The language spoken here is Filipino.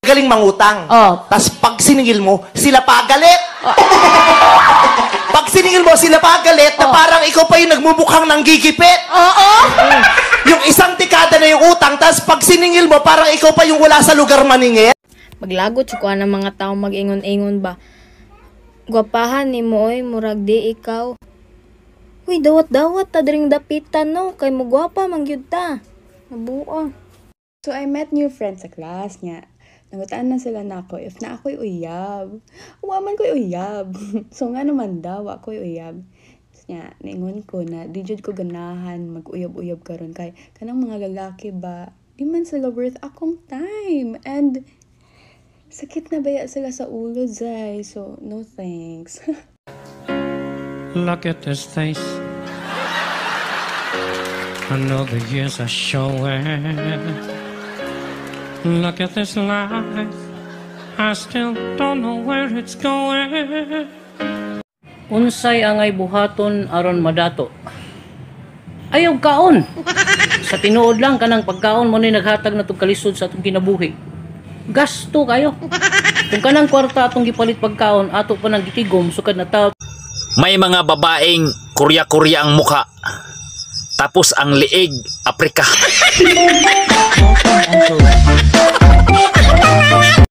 galing mangutang. Oh. Tapos pag siningil mo, sila pa galit. Pag siningil mo, sila pa galit na parang ikaw pa yung nagmumukhang nanggigipit. Oo. Yung isang tikada na yung utang, tapos pag siningil mo, parang ikaw pa yung wala sa lugar maningil. Maglagot si kuha ng mga tao mag-ingon-ingon ba. Gwapahan ni mo oy, murag di ikaw. Uy, dawat-dawat ta dring dapitan no, kay mo gwapa mangyud ta. Nabuo. So, I met new friends sa class niya. Nangutaan na sila na ako if na ako'y uyab. Uwaman ko'y uyab. So, nga naman daw, ako'y uyab. Niya, naingon ko na, di jud ko ganahan mag-uyab-uyab karon kay kanang mga lalaki ba, di man sila worth akong time. And, sakit na baya sila sa ulo, Zay. So, no thanks. Look at this face. I know the years are showing. Look at this life. I still don't know where it's going. Unsay angay buhaton aron madato? Ayaw kaon. Sa tinuod lang kanang pagkaon mo ni naghatag na tong kalisod sa atong kinabuhi. Gasto kayo. Kung kanang kwarta atong gipalit pagkaon, ato pa nang gitigom sukad na taw. May mga babaeng kurya-kurya ang mukha. Tapos ang liig, Aprika.